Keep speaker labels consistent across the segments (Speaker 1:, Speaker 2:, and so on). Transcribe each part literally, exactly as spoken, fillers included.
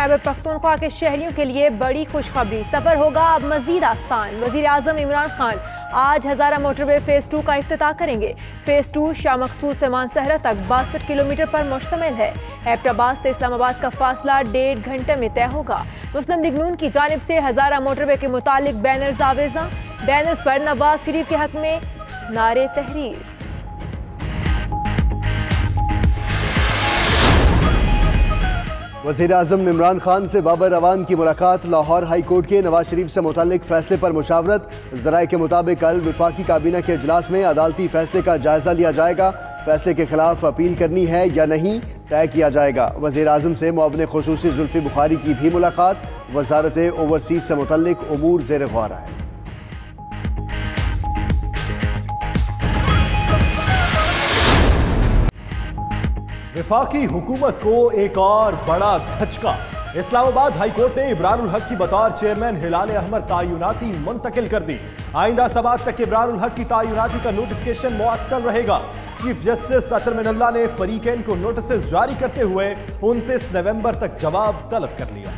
Speaker 1: खैबर पख्तूनख्वा के शहरियों के लिए बड़ी खुशखबरी, सफर होगा अब मजीद आसान। वजीर आजम इमरान खान आज हजारा मोटरवे फेज टू का इफ्तिताह करेंगे। फेज टू शाह मकसूद से मानसहरा तक बासठ किलोमीटर पर मुश्तमिल है। एबटाबाद से इस्लामाबाद का फासला डेढ़ घंटे में तय होगा। मुस्लिम लीग नून की जानिब से हजारा मोटरवे के मुतालिक बैनर्स आवेजा, बैनर्स पर नवाज शरीफ के हक में नारे तहरीर।
Speaker 2: वज़ीर आज़म इमरान खान से बाबर रवान की मुलाकात। लाहौर हाई कोर्ट के नवाज शरीफ से मुतालिक फैसले पर मुशावरत। ज़राए के मुताबिक कल विफाकी काबीना के इजलास में अदालती फैसले का जायजा लिया जाएगा। फैसले के खिलाफ अपील करनी है या नहीं तय किया जाएगा। वज़ीर आज़म से मुअव्विन खुसूसी जुल्फ़ी बुखारी की भी मुलाकात। वजारत ओवरसीज से मुतालिक उमूर ज़ेर गौर है।
Speaker 3: विफाकी हुकूमत को एक और बड़ा धचका। इस्लामाबाद हाई कोर्ट ने इब्रारुल हक की बतौर चेयरमैन हिलाल अहमद तायुनाती मुंतकिल कर दी। आइंदा समात तक इब्रारुल हक की तायुनाती का नोटिफिकेशन मुअत्तल रहेगा। चीफ जस्टिस अतर मिनल्ला ने फरीकैन को नोटिस जारी करते हुए उनतीस नवंबर तक जवाब तलब कर लिया।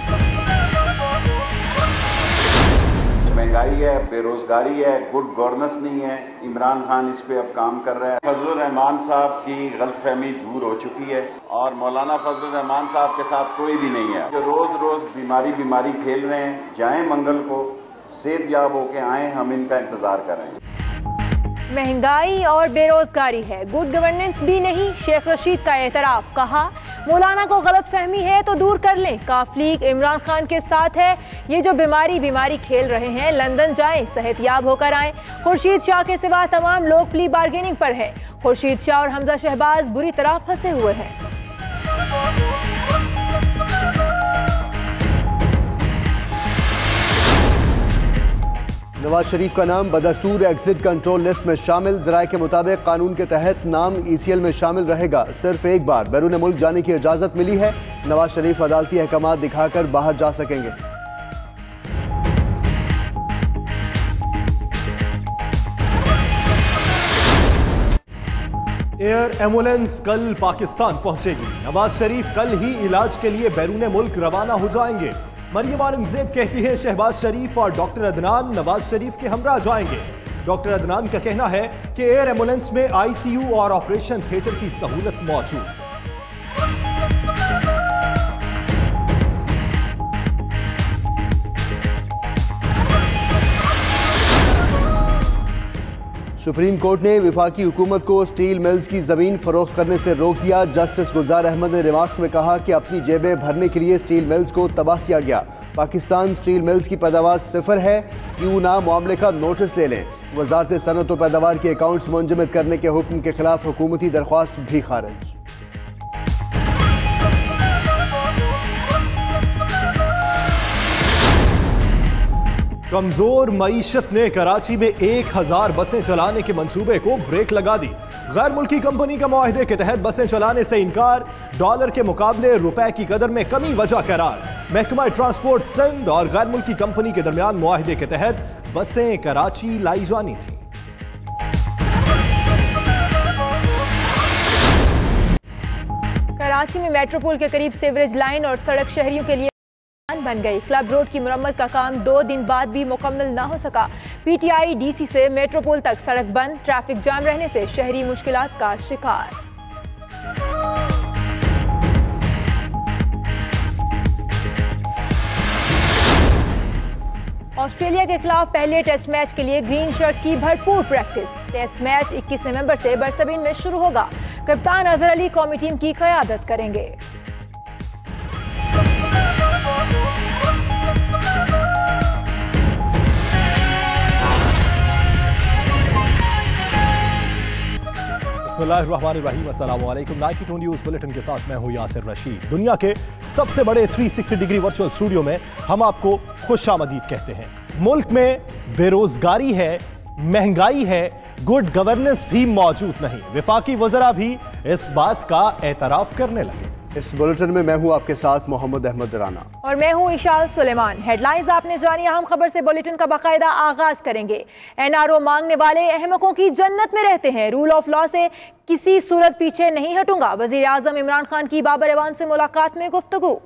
Speaker 4: महंगाई है, बेरोजगारी है, गुड गवर्नेंस नहीं है। इमरान खान इस पे अब काम कर रहा है। फजलुर रहमान साहब की गलतफहमी दूर हो चुकी है और मौलाना फजलुर रहमान साहब के साथ कोई भी नहीं है जो रोज रोज बीमारी बीमारी खेल रहे हैं। जाएं मंगल को, सेहतयाब होके आए, हम इनका इंतजार कर रहे हैं।
Speaker 1: महंगाई और बेरोजगारी है, गुड गवर्नेंस भी नहीं। शेख रशीद का एतराफ, कहा मौलाना को गलत फहमी है तो दूर कर लें। काफ लीग इमरान खान के साथ है। ये जो बीमारी बीमारी खेल रहे हैं, लंदन जाएं, सेहतयाब होकर आएं। खुर्शीद शाह के सिवा तमाम लोग प्ली बार्गेनिंग पर है। खुर्शीद शाह और हमजा शहबाज बुरी तरह फंसे हुए हैं।
Speaker 2: नवाज शरीफ का नाम बदस्तूर एग्जिट कंट्रोल लिस्ट में शामिल। ज़राए के मुताबिक कानून के तहत नाम ई सी एल में शामिल रहेगा। सिर्फ एक बार बैरून मुल्क जाने की इजाज़त मिली है। नवाज शरीफ अदालती अहकामात दिखाकर बाहर जा सकेंगे।
Speaker 3: एयर एम्बुलेंस कल पाकिस्तान पहुंचेगी। नवाज शरीफ कल ही इलाज के लिए बैरून मुल्क रवाना हो जाएंगे। मरियम औरंगजेब कहती है शहबाज शरीफ और डॉक्टर अदनान नवाज शरीफ के हमरा जाएंगे। डॉक्टर अदनान का कहना है कि एयर एम्बुलेंस में आई सी यू और ऑपरेशन थिएटर की सहूलत मौजूद है।
Speaker 2: सुप्रीम कोर्ट ने विफाकी हुकूमत को स्टील मिल्स की जमीन फरोख्त करने से रोक दिया। जस्टिस गुलजार अहमद ने रिमार्क्स में कहा कि अपनी जेबें भरने के लिए स्टील मिल्स को तबाह किया गया। पाकिस्तान स्टील मिल्स की पैदावार सिफर है, क्यों ना मामले का नोटिस ले लें। वजारत सनअत व पैदावार के अकाउंट्स मुंजमद करने के हुक्म के खिलाफ हुकूमती दरख्वास्त भी खारिज।
Speaker 3: कमजोर मईशत ने कराची में एक हजार बसें चलाने के मंसूबे को ब्रेक लगा दी। गैर मुल्की कंपनी का मुआहदे के तहत बसें चलाने से इनकार। डॉलर के मुकाबले रुपए की कदर में कमी वजह करार। महकमा ट्रांसपोर्ट सिंध और गैर मुल्की कंपनी के दरमियान मुआहदे के तहत बसें कराची लाई जानी थी।
Speaker 1: कराची में मेट्रोपोल के करीब सीवरेज लाइन और सड़क शहरियों के लिए बन गई। क्लब रोड की मुरम्मत का काम दो दिन बाद भी मुकम्मल ना हो सका। P T I D C से मेट्रोपोल तक सड़क बंद। ट्रैफिक जाम रहने से शहरी मुश्किलात का शिकार। ऑस्ट्रेलिया के खिलाफ पहले टेस्ट मैच के लिए ग्रीन शर्ट्स की भरपूर प्रैक्टिस। टेस्ट मैच इक्कीस नवंबर से बरसबीन में शुरू होगा। कप्तान अजहर अली कौमी टीम की क़यादत करेंगे।
Speaker 3: बिस्मिल्लाहिर्रहमानिर्रहीम, अस्सलाम वालेकुम। नाइन्टी टू न्यूज़ बुलेटिन के साथ मैं हूं यासिर रशीद। दुनिया के सबसे बड़े तीन सौ साठ डिग्री वर्चुअल स्टूडियो में हम आपको खुशामदीद कहते हैं। मुल्क में बेरोजगारी है, महंगाई है, गुड गवर्नेंस भी मौजूद नहीं। विफाकी वज़रा भी इस बात का एतराफ करने लगे।
Speaker 2: इस बुलेटिन में मैं हूं आपके साथ मोहम्मद अहमद राना
Speaker 1: और मैं हूं इशाल सुलेमान। हेडलाइंस आपने जानी, अहम खबर से बुलेटिन का बाकायदा आगाज करेंगे। एन आर ओ मांगने वाले अहमकों की जन्नत में रहते हैं। रूल ऑफ लॉ से किसी सूरत पीछे नहीं हटूंगा। वजीर आजम इमरान खान की बाबर रवान से मुलाकात में गुफ्तगू।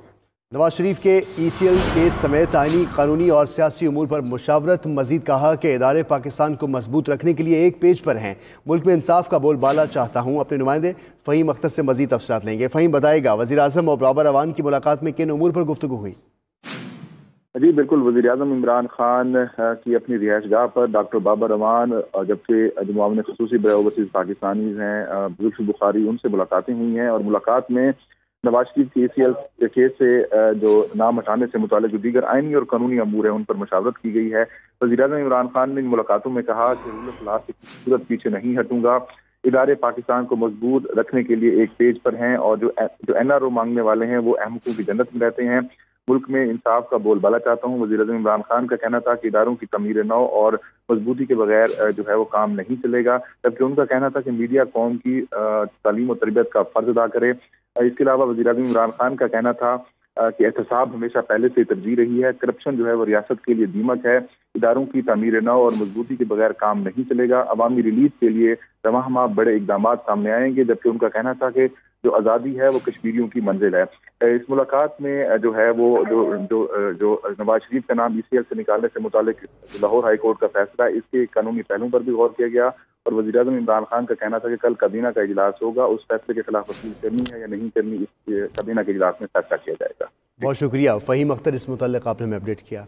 Speaker 2: नवाज शरीफ के ई सी एल केस समेत आईनी, कानूनी और सियासी उमूर पर मुशावरत। मजीद कहा कि इदारे पाकिस्तान को मजबूत रखने के लिए एक पेज पर हैं। मुल्क में इंसाफ का बोलबाला चाहता हूँ। अपने नुमाइंदे फ़हीम अख्तर से मजीद तफसीलात लेंगे। फ़हीम बताएगा, वज़ीर आज़म और बाबर अवान की मुलाकात में किन उमूर पर गुफ्तगू हुई?
Speaker 5: जी बिल्कुल, वज़ीर आज़म इमरान खान की अपनी रिहाइशगाह पर डॉक्टर बाबर अवान और जब से जो मुआविन ख़ुसूसी बरे ओवरसीज़ पाकिस्तानीज़ हैं जुल्फ़ बुखारी, उनसे मुलाकातें हुई हैं। और मुलाकात में नवाज शरीफ के ए सी एल केस से जो नाम हटाने से मुताल्लिक़ जो दीगर आइनी और कानूनी अमूर है उन पर मशावरत की गई है। वज़ीर आज़म इमरान खान ने इन मुलाकातों में कहा कि रूल ऑफ लॉ से सूरत पीछे नहीं हटूंगा। इदारे पाकिस्तान को मजबूत रखने के लिए एक पेज पर हैं और जो जो एन आर ओ मांगने वाले हैं वो अहमकों की जन्नत में रहते हैं। मुल्क में इंसाफ का बोलबाला चाहता हूँ। वज़ीर आज़म इमरान खान का कहना था कि इदारों की तमीर नौ और मजबूती के बगैर जो है वो काम नहीं चलेगा, जबकि उनका कहना था कि मीडिया कौम की तालीम और तरबियत का फर्ज अदा करे। इसके अलावा वज़ीर आज़म इमरान खान का कहना था कि एहतसाब हमेशा पहले से तरजीह रही है। करप्शन जो है वो रियासत के लिए दीमक है। इदारों की तामीर नौ और मजबूती के बगैर काम नहीं चलेगा। अवामी रिलीफ के लिए रवां माह बड़े इकदाम सामने आएंगे, जबकि उनका कहना था कि जो आज़ादी है वो कश्मीरियों की मंजिल है। इस मुलाकात में जो है वो जो जो जो नवाज शरीफ का नाम ई सी एल से निकालने से मुतालिक लाहौर हाई कोर्ट का फैसला है, इसके कानूनी पहलुओं पर भी गौर किया गया। और वज़ीर आज़म इमरान खान का कहना था कि कल काबीना का इजलास होगा, उस फैसले के खिलाफ अपील करनी है या नहीं करनी, इस काबीना के इजलास में फैसला किया जाएगा।
Speaker 2: बहुत शुक्रिया फ़हीम अख्तर, इस मुताल्लिक़ आपने हमें अपडेट किया।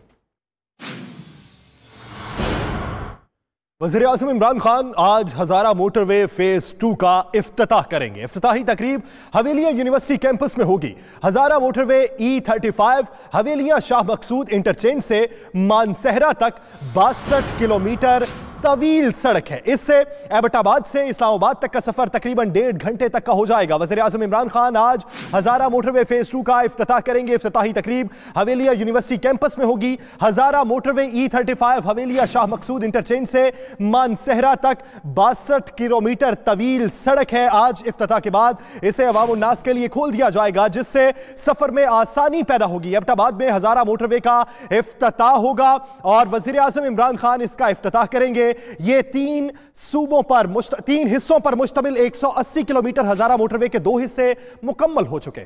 Speaker 3: वज़ीर आज़म इमरान खान आज हज़ारा मोटरवे फेज टू का इफ्तिताह करेंगे। इफ्तिताही तकरीब हवेलिया यूनिवर्सिटी कैंपस में होगी। Hazara motorway E thirty five Havelian Shah Maqsood interchange से मानसहरा तक बासठ किलोमीटर तवील सड़क है। इससे एबटाबाद से इस्लामाबाद तक का सफर तकरीबन डेढ़ घंटे तक का हो जाएगा। वज़ीर आज़म इमरान खान आज हज़ारा मोटरवे फेज टू का इफ्तिताह करेंगे। इफ्तिताही तकरीब हवेलिया यूनिवर्सिटी कैंपस में होगी। Hazara motorway E thirty five Havelian Shah Maqsood interchange से मानसहरा तक बासठ किलोमीटर तवील सड़क है। आज इफ्तिताह के बाद इसे अवाम उन्नास के लिए खोल दिया जाएगा, जिससे सफर में आसानी पैदा होगी। एबटाबाद में हज़ारा मोटरवे का इफ्तिताह होगा और वज़ीर आज़म इमरान खान इसका इफ्तिताह करेंगे। ये तीन सूबों पर तीन हिस्सों पर मुश्तमिल एक सौ अस्सी किलोमीटर हज़ारा मोटरवे के दो हिस्से मुकम्मल हो चुके हैं।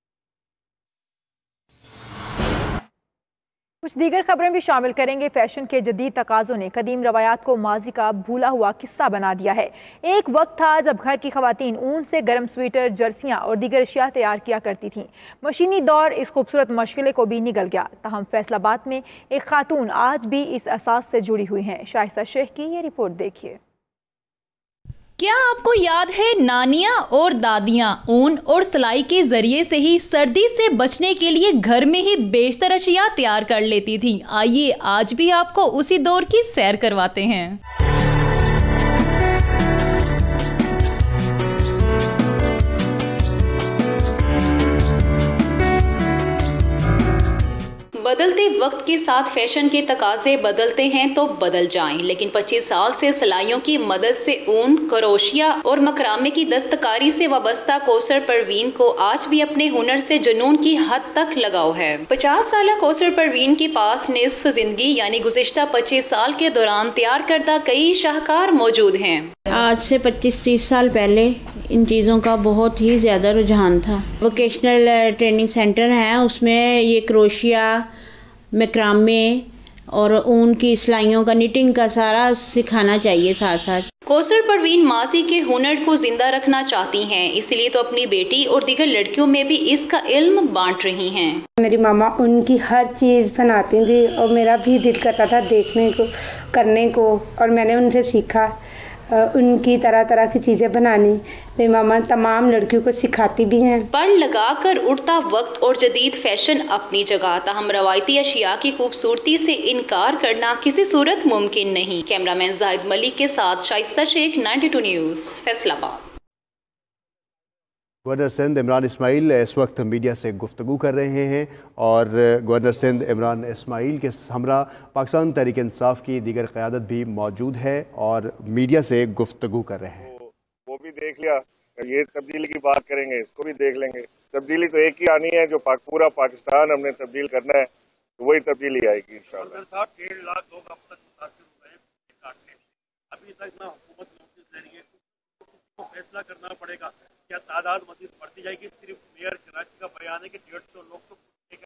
Speaker 1: कुछ दीगर खबरें भी शामिल करेंगे। फैशन के जदीद तकाज़ों ने कदीम रवायात को माजी का भूला हुआ किस्सा बना दिया है। एक वक्त था जब घर की खवातीन ऊन से गर्म स्वेटर, जर्सियां और दीगर अशिया तैयार किया करती थीं। मशीनी दौर इस खूबसूरत मशगले को भी निगल गया। ताहम फैसलाबाद में एक खातून आज भी इस असास से जुड़ी हुई हैं। शाइस्ता शेख की ये रिपोर्ट देखिए।
Speaker 6: क्या आपको याद है, नानियाँ और दादियाँ ऊन और सिलाई के जरिए से ही सर्दी से बचने के लिए घर में ही बेशतर अशिया तैयार कर लेती थी। आइए आज भी आपको उसी दौर की सैर करवाते हैं। बदलते वक्त के साथ फैशन के तकाजे बदलते हैं तो बदल जाएं, लेकिन पच्चीस साल से सिलाइयों की मदद से ऊन, क्रोशिया और मकरामे की दस्तकारी से वाबस्ता कौसर परवीन को आज भी अपने हुनर से जुनून की हद तक लगाव है। पचास साल कौसर परवीन के पास निस्फ जिंदगी यानी गुज़िश्ता पच्चीस साल के दौरान तैयार करदा कई शाहकार मौजूद हैं।
Speaker 7: आज से पच्चीस तीस साल पहले इन चीज़ों का बहुत ही ज़्यादा रुझान था। वोकेशनल ट्रेनिंग सेंटर हैं, उसमें ये क्रोशिया, मकरामे और ऊन की सिलाइयों का, निटिंग का सारा सिखाना चाहिए साथ साथ।
Speaker 6: कौसर परवीन माजी के हुनर को जिंदा रखना चाहती हैं, इसलिए तो अपनी बेटी और दीगर लड़कियों में भी इसका इल्म बांट रही हैं।
Speaker 8: मेरी मामा उनकी हर चीज़ बनाती थी और मेरा भी दिल करता था देखने को, करने को, और मैंने उनसे सीखा उनकी तरह तरह की चीज़ें बनानी। मेरी मामा तमाम लड़कियों को सिखाती भी हैं।
Speaker 6: पर लगाकर उड़ता वक्त और जदीद फैशन अपनी जगह, ताहम रवायती अशिया की खूबसूरती से इनकार करना किसी सूरत मुमकिन नहीं। कैमरामैन जाहिद मलिक के साथ Shaista Sheikh, ninety two news, Faisalabad.
Speaker 2: Governor Sindh Imran Ismail इस वक्त मीडिया से गुफ्तगू कर रहे हैं और गवर्नर सिंध इमरान इस्माइल के हमरा पाकिस्तान तहरीक इंसाफ की दीगर क़यादत भी मौजूद है और मीडिया से गुफ्तगू कर रहे हैं।
Speaker 9: वो, वो भी देख लिया, ये तब्दीली की बात करेंगे, इसको भी देख लेंगे। तब्दीली तो एक ही आनी है, जो पाक, पूरा पाकिस्तान हमने तब्दील करना है, तो वही तब्दीली आएगी इंशाअल्लाह।
Speaker 10: डेढ़ लाख लोग अब तक मुतासिर हुए हैं, अभी तक ना हुकूमत नोटिस दे रही है, तो फैसला करना पड़ेगा। क्या तादाद मजीद बढ़ती जाएगी? सिर्फ मेयर कराची का बयान है कि डेढ़ सौ लोग तो